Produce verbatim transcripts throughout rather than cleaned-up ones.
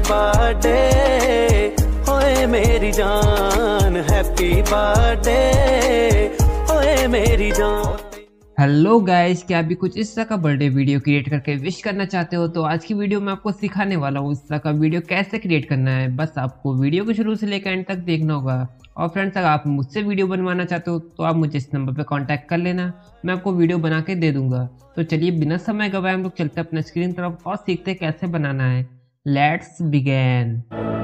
Birthday होए मेरी जान, हैप्पी बर्थडे होए मेरी जान। हेलो गाइस, क्या अभी कुछ इस तरह का बर्थडे वीडियो क्रिएट करके विश करना चाहते हो तो आज की वीडियो में आपको सिखाने वाला हूँ इस तरह का वीडियो कैसे क्रिएट करना है। बस आपको वीडियो को शुरू से लेकर एंड तक देखना होगा। और फ्रेंड्स, अगर आप मुझसे वीडियो बनवाना चाहते हो तो आप मुझे इस नंबर पर कांटेक्ट कर लेना, मैं आपको वीडियो बना के दे दूंगा। तो चलिए बिना समय गवाए हम लोग चलते हैं अपने स्क्रीन तरफ और सीखते हैं कैसे बनाना है। Let's begin.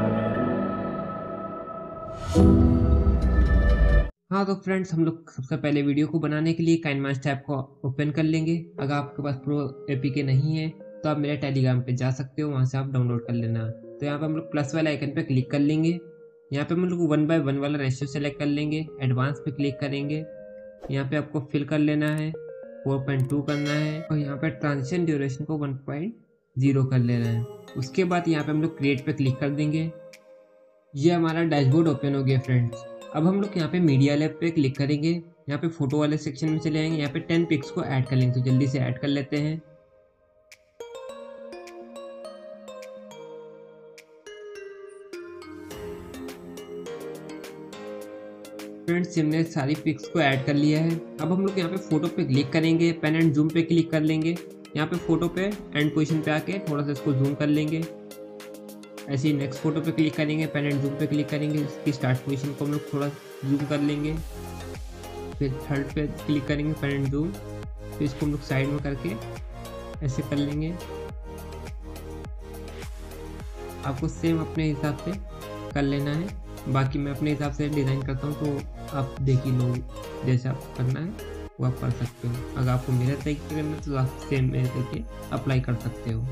हाँ तो फ्रेंड्स, हम लोग सबसे पहले वीडियो को बनाने के लिए काइनमास्टर ऐप को ओपन कर लेंगे। अगर आपके पास प्रो एपीके नहीं है तो आप मेरे टेलीग्राम पे जा सकते हो, वहाँ से आप डाउनलोड कर लेना। तो यहाँ पे हम लोग प्लस वाले आइकन पे क्लिक कर लेंगे। यहाँ पे हम लोग वन बाय वन वाला रेशियो सेलेक्ट कर लेंगे, एडवांस पे क्लिक करेंगे। यहाँ पे आपको फिल कर लेना है, फोर पॉइंट टू करना है और यहाँ पे ट्रांजिशन ड्यूरेशन को वन पॉइंट जीरो कर लेना है। उसके बाद यहाँ पे हम लोग क्रिएट पे क्लिक कर देंगे। ये हमारा डैशबोर्ड ओपन हो गया फ्रेंड्स। अब हम लोग यहाँ पे मीडिया लैब पे क्लिक करेंगे, यहाँ पे फोटो वाले सेक्शन में चले आएंगे, यहाँ पे टेन पिक्स को ऐड कर लेंगे। तो जल्दी से ऐड कर लेते हैं। फ्रेंड्स, हमने सारी पिक्स को ऐड कर लिया है। अब हम लोग यहाँ पे फोटो पे क्लिक करेंगे, पेन एंड जूम पे क्लिक कर लेंगे। यहाँ पे फोटो पे एंड पोजीशन पे आके थोड़ा सा इसको जूम कर लेंगे। ऐसे ही नेक्स्ट फोटो पे क्लिक करेंगे, पेन एंड जूम पे क्लिक करेंगे, इसकी स्टार्ट पोजीशन को हम लोग थोड़ा जूम कर लेंगे। फिर थर्ड पे क्लिक करेंगे, पेन एंड जूम, फिर इसको हम लोग साइड में करके ऐसे कर लेंगे। आपको सेम अपने हिसाब से कर लेना है, बाकी मैं अपने हिसाब से डिज़ाइन करता हूँ तो आप देख ही लो, जैसे आप करना है वो आप कर सकते हो। अगर आपको मेरे तरीके करना है तो आप सेम मेरे तरीके अप्लाई कर सकते हो।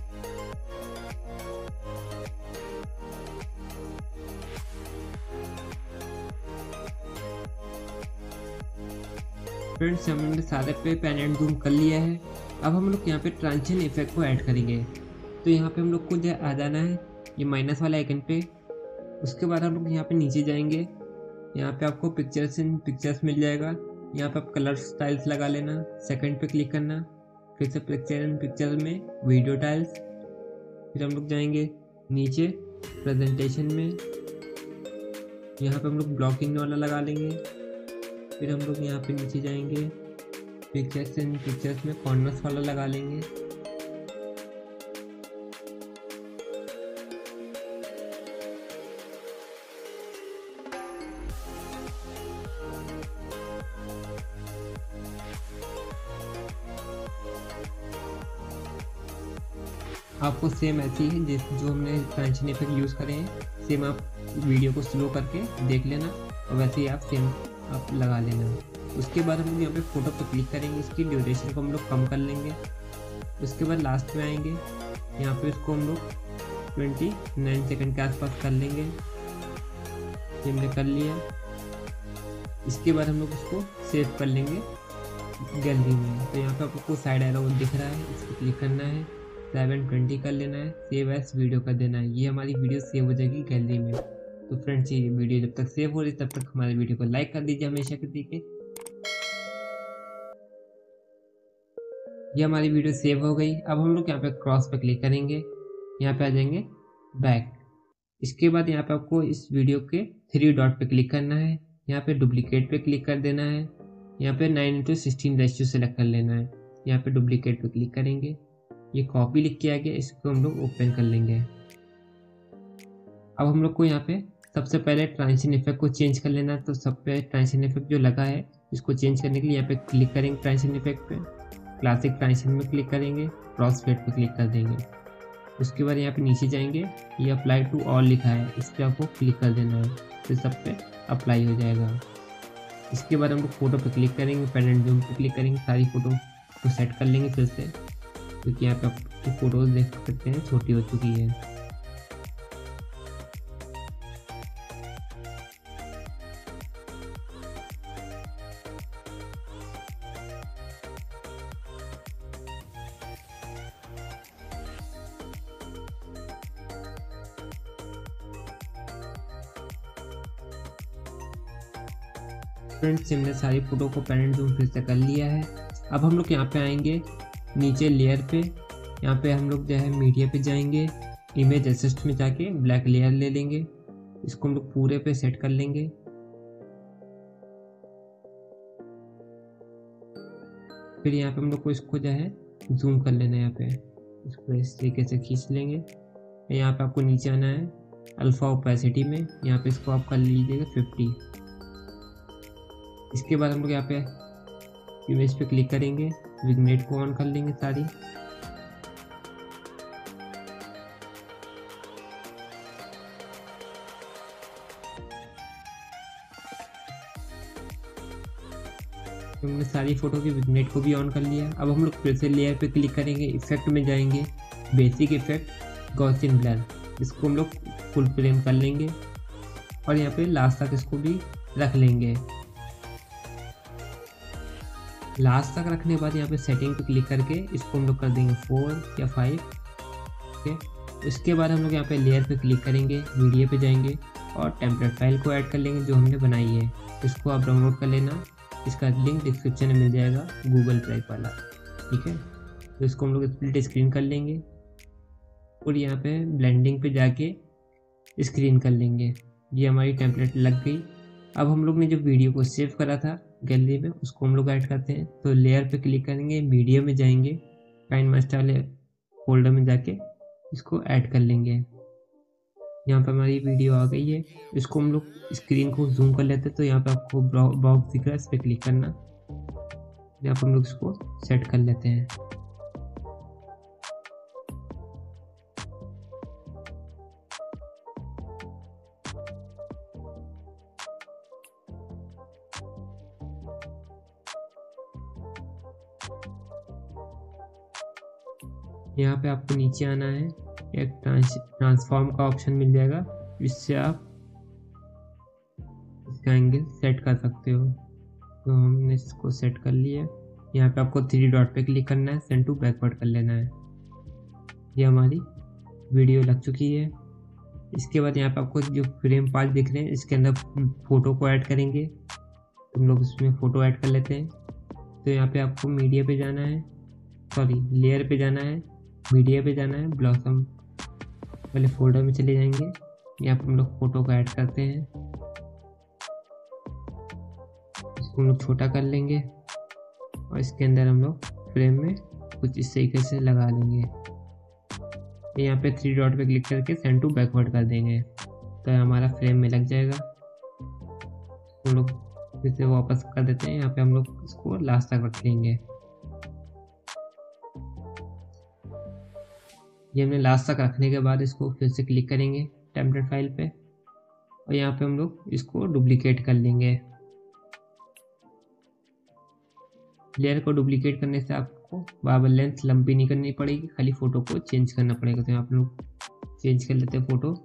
फ्रेंड्स, हमने सारे पे पेन एंड जूम कर लिया है। अब हम लोग यहाँ पे ट्रांजिशन इफेक्ट को ऐड करेंगे। तो यहाँ पे हम लोग को आ जाना है ये माइनस वाला आइकन पे। उसके बाद हम लोग यहाँ पे नीचे जाएंगे, यहाँ पे आपको पिक्चर्स इन पिक्चर्स मिल जाएगा। यहाँ पे आप कलर स्टाइल्स लगा लेना, सेकंड पे क्लिक करना, फिर से पिक्चर इन पिक्चर में वीडियो टाइल्स। फिर हम लोग जाएंगे नीचे प्रेजेंटेशन में, यहाँ पे हम लोग ब्लॉकिंग वाला लगा लेंगे। फिर हम लोग यहाँ पे नीचे जाएंगे, पिक्चर्स इन पिक्चर्स में कॉर्नर्स वाला लगा लेंगे। आपको सेम ऐसी ही जिस जो हमने ट्रांजिशन इफेक्ट यूज़ करे हैं, सेम आप वीडियो को स्लो करके देख लेना और वैसे ही आप सेम आप लगा लेना। उसके बाद हम लोग यहाँ पे फोटो पे क्लिक करेंगे, इसकी ड्यूरेशन को हम लोग कम कर लेंगे। उसके बाद लास्ट में आएंगे, यहाँ पे इसको हम लोग ट्वेंटी नाइन सेकेंड के आसपास कर लेंगे। ये हमने कर लिया। इसके बाद हम लोग उसको सेव कर लेंगे गैलरी में। तो यहाँ पे आपको साइड एरो दिख रहा है, इस पर क्लिक करना है, सेवन ट्वेंटी कर लेना है, सेव एज वीडियो कर देना है। ये हमारी वीडियो सेव हो जाएगी गैलरी में। तो फ्रेंड्स, ये वीडियो जब तक सेव हो रही तब तक हमारे वीडियो को लाइक कर दीजिए हमेशा के तरीके। ये हमारी वीडियो सेव हो गई। अब हम लोग यहाँ पे क्रॉस पे क्लिक करेंगे, यहाँ पे आ जाएंगे बैक। इसके बाद यहाँ पे आपको इस वीडियो के थ्री डॉट पे क्लिक करना है, यहाँ पे डुप्लीकेट पे क्लिक कर देना है, यहाँ पे nine into sixteen ratio select कर लेना है। यहाँ पे डुप्लीकेट पे क्लिक करेंगे, ये कॉपी लिख के आ गया, इसको हम लोग ओपन कर लेंगे। अब हम लोग को यहाँ पे सबसे पहले ट्रांजिशन इफेक्ट को चेंज कर लेना है। तो सब पे ट्रांजिशन इफेक्ट जो लगा है इसको चेंज करने के लिए यहाँ पे क्लिक करेंगे, ट्रांजिशन इफेक्ट पे क्लासिक ट्रांजिशन में क्लिक करेंगे, क्रॉस फेड पे क्लिक कर देंगे। उसके बाद यहाँ पे नीचे जाएंगे, ये अप्लाई टू ऑल लिखा है, इस पर आपको क्लिक कर देना है, फिर सब पे अप्लाई हो जाएगा। इसके बाद हम लोग फोटो पे क्लिक करेंगे, पेन एंड जूम पे क्लिक करेंगे, सारी फोटो को सेट कर लेंगे फिर से, क्योंकि यहाँ पे आप फोटोज देख सकते हैं छोटी हो चुकी है। फ्रेंड्स, हमने सारी फोटो को पेन एंड जूम फिर से कर लिया है। अब हम लोग यहाँ पे आएंगे नीचे लेयर पे, यहाँ पे हम लोग जो है मीडिया पे जाएंगे, इमेज असिस्ट में जाके ब्लैक लेयर ले लेंगे, इसको हम लोग पूरे पे सेट कर लेंगे। फिर यहाँ पे हम लोग को इसको जो है जूम कर लेना है, यहाँ पे इसको इस तरीके से खींच लेंगे। यहाँ पे आपको नीचे आना है अल्फा ओपेसिटी में, यहाँ पे इसको आप कर लीजिएगा फिफ्टी। इसके बाद हम लोग यहाँ पे इमेज पे क्लिक करेंगे, विग्नेट को ऑन कर लेंगे सारी। हमने सारी फोटो की विग्नेट को भी ऑन कर लिया। अब हम लोग फिर से लेयर पे क्लिक करेंगे, इफेक्ट में जाएंगे, बेसिक इफेक्ट गॉसियन ब्लर, इसको हम लोग फुल फ्रेम कर लेंगे और यहाँ पे लास्ट तक इसको भी रख लेंगे। लास्ट तक रखने के बाद यहाँ पे सेटिंग पे क्लिक करके इसको हम लोग कर देंगे फोर या फाइव। ओके, उसके बाद हम लोग यहाँ पे लेयर पे क्लिक करेंगे, मीडिया पे जाएंगे और टेम्पलेट फाइल को ऐड कर लेंगे जो हमने बनाई है। इसको आप डाउनलोड कर लेना, इसका लिंक डिस्क्रिप्शन में मिल जाएगा, गूगल ड्राइव वाला। ठीक है, तो इसको हम लोग स्प्लिट स्क्रीन कर लेंगे और यहाँ पे ब्लेंडिंग पे जाके स्क्रीन कर लेंगे। ये हमारी टेम्पलेट लग गई। अब हम लोग ने जो वीडियो को सेव करा था गैलरी में, उसको हम लोग ऐड करते हैं। तो लेयर पे क्लिक करेंगे, मीडिया में जाएंगे, काइन मास्टर वाले फोल्डर में जाके इसको ऐड कर लेंगे। यहाँ पे हमारी वीडियो आ गई है। इसको हम लोग स्क्रीन को जूम कर लेते हैं, तो यहाँ पे आपको बॉक्स दिख रहा है, इस पर क्लिक करना। यहाँ पे हम लोग इसको सेट कर लेते हैं। यहाँ पे आपको नीचे आना है, एक ट्रांसफॉर्म का ऑप्शन मिल जाएगा, इससे आप इसका एंगल सेट कर सकते हो। तो हमने इसको सेट कर लिया। यहाँ पे आपको थ्री डॉट पे क्लिक करना है, सेंड टू बैकवर्ड कर लेना है। ये हमारी वीडियो लग चुकी है। इसके बाद यहाँ पे आपको जो फ्रेम पार्ट दिख रहे हैं, इसके अंदर फोटो को ऐड करेंगे। तो हम लोग इसमें फ़ोटो ऐड कर लेते हैं। तो यहाँ पे आपको मीडिया पे जाना है, सॉरी लेयर पे जाना है, मीडिया पे जाना है, ब्लॉसम वाले फोल्डर में चले जाएंगे। यहाँ पे हम लोग फोटो को ऐड करते हैं, इसको हम लोग छोटा कर लेंगे और इसके अंदर हम लोग फ्रेम में कुछ इस तरीके से लगा लेंगे। यहाँ पे थ्री डॉट पे क्लिक करके सेंड टू बैकवर्ड कर देंगे, तो हमारा फ्रेम में लग जाएगा। हम लोग फिर से वापस कर देते हैं। यहाँ पे हम लोग इसको लास्ट तक रख लेंगे। ये हमने लास्ट तक रखने के बाद इसको फिर से क्लिक करेंगे टेम्पलेट फाइल पे और यहाँ पे हम लोग इसको डुप्लीकेट कर लेंगे। लेयर को डुप्लीकेट करने से आपको बार लेंथ लंबी नहीं करनी पड़ेगी, खाली फोटो को चेंज करना पड़ेगा। तो आप लोग चेंज कर लेते हैं फोटो।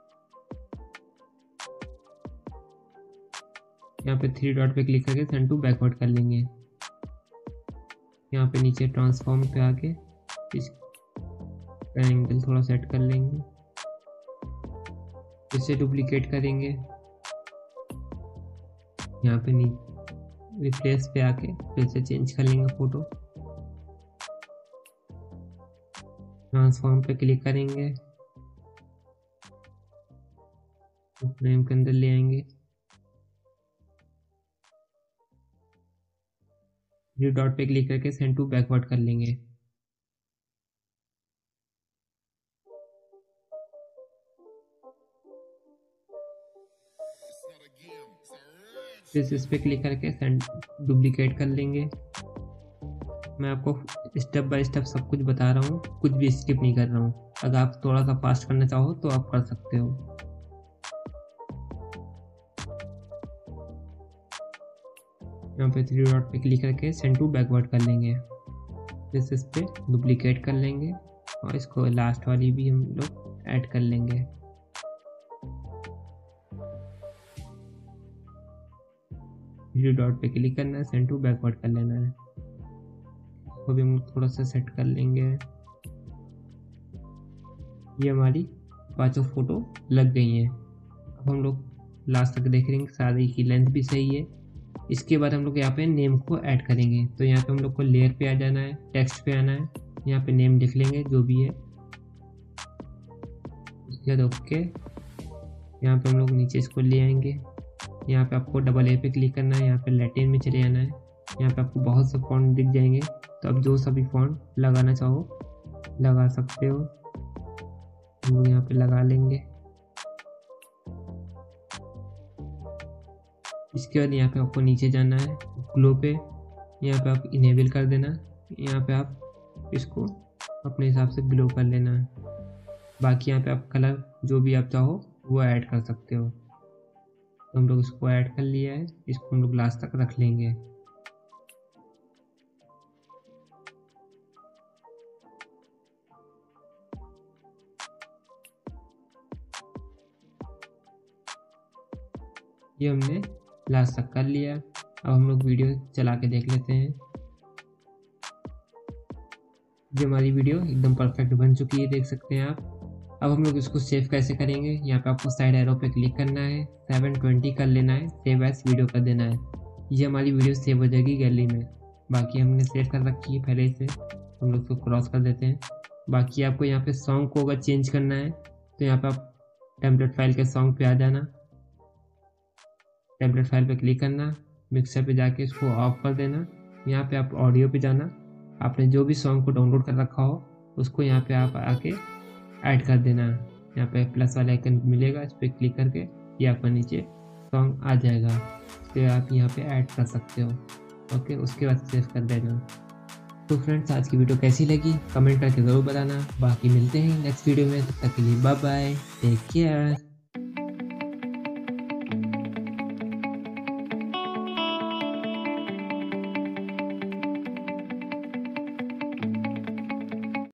यहाँ पे थ्री डॉट पे क्लिक करके सेंड टू बैकवर्ड कर लेंगे। यहाँ पे नीचे ट्रांसफॉर्म पे आके इस एंगल थोड़ा सेट कर लेंगे, इसे डुप्लीकेट करेंगे। यहाँ पे नीचे रिप्लेस पे आके फिर से चेंज कर लेंगे फोटो। ट्रांसफॉर्म पे क्लिक करेंगे, फ्रेम के अंदर ले आएंगे। थ्री डॉट पे क्लिक करके सेंड टू बैकवर्ड कर लेंगे। फिर इस पे क्लिक करके सेंड डुप्लीकेट कर लेंगे। मैं आपको स्टेप बाय स्टेप सब कुछ बता रहा हूँ, कुछ भी स्किप नहीं कर रहा हूँ। अगर आप थोड़ा सा फास्ट करना चाहो तो आप कर सकते हो। यहाँ पे थ्री डॉट पे क्लिक करके सेंड टू बैकवर्ड कर लेंगे। फिर इस पे डुप्लीकेट कर लेंगे और इसको लास्ट वाली भी हम लोग ऐड कर लेंगे। थ्री डॉट पे क्लिक करना है, सेंड टू बैकवर्ड कर लेना है। इसको भी हम थोड़ा सा सेट कर लेंगे। ये हमारी पांचों फोटो लग गई हैं। अब हम लोग लास्ट तक देख लेंगे, सारी की लेंथ भी सही है। इसके बाद हम लोग यहाँ पे नेम को ऐड करेंगे। तो यहाँ पे हम लोग को लेयर पे आ जाना है, टेक्स्ट पे आना है, यहाँ पे नेम लिख लेंगे जो भी है। उसके बाद ओके। यहाँ पे हम लोग नीचे इसको ले आएंगे। यहाँ पे आपको डबल ए पे क्लिक करना है, यहाँ पे लैटिन में चले जाना है। यहाँ पे आपको बहुत से फॉन्ट दिख जाएंगे, तो आप जो सभी फॉन्ट लगाना चाहो लगा सकते हो। हम लोग यहाँ पे लगा लेंगे। इसके बाद यहाँ पे आपको नीचे जाना है ग्लो पे, यहाँ पे आप इनेबल कर देना। यहाँ पे आप इसको अपने हिसाब से ग्लो कर लेना है। बाकी यहाँ पे आप कलर जो भी आप चाहो वो ऐड कर सकते हो। तो हम लोग इसको ऐड कर लिया है, इसको हम लोग लास्ट तक रख लेंगे। ये हमने लास्ट तक कर लिया। अब हम लोग वीडियो चला के देख लेते हैं। ये हमारी वीडियो एकदम परफेक्ट बन चुकी है, देख सकते हैं आप। अब हम लोग इसको सेव कैसे करेंगे, यहाँ पे आपको साइड एरो पे क्लिक करना है, सेवन ट्वेंटी कर लेना है, सेव एज वीडियो कर देना है। ये हमारी वीडियो सेव हो जाएगी गैलरी में। बाकी हमने सेव कर रखी है पहले से, हम लोग इसको क्रॉस कर देते हैं। बाकी आपको यहाँ पे सॉन्ग को अगर चेंज करना है तो यहाँ पे आप टेम्पलेट फाइल के सॉन्ग पे आ जाना, टेम्पलेट फाइल पे क्लिक करना, मिक्सर पे जाके इसको ऑफ कर देना। यहाँ पे आप ऑडियो पे जाना, आपने जो भी सॉन्ग को डाउनलोड कर रखा हो उसको यहाँ पे आप आके ऐड कर देना। यहाँ पे प्लस वाला आइकन मिलेगा, इस पर क्लिक करके ये आपका नीचे सॉन्ग आ जाएगा, तो आप यहाँ पे ऐड कर सकते हो। ओके, उसके बाद सेव कर देना। तो फ्रेंड्स, आज की वीडियो कैसी लगी कमेंट करके ज़रूर बताना। बाकी मिलते हैं नेक्स्ट वीडियो में, तब तक के लिए बाय बाय, टेक केयर।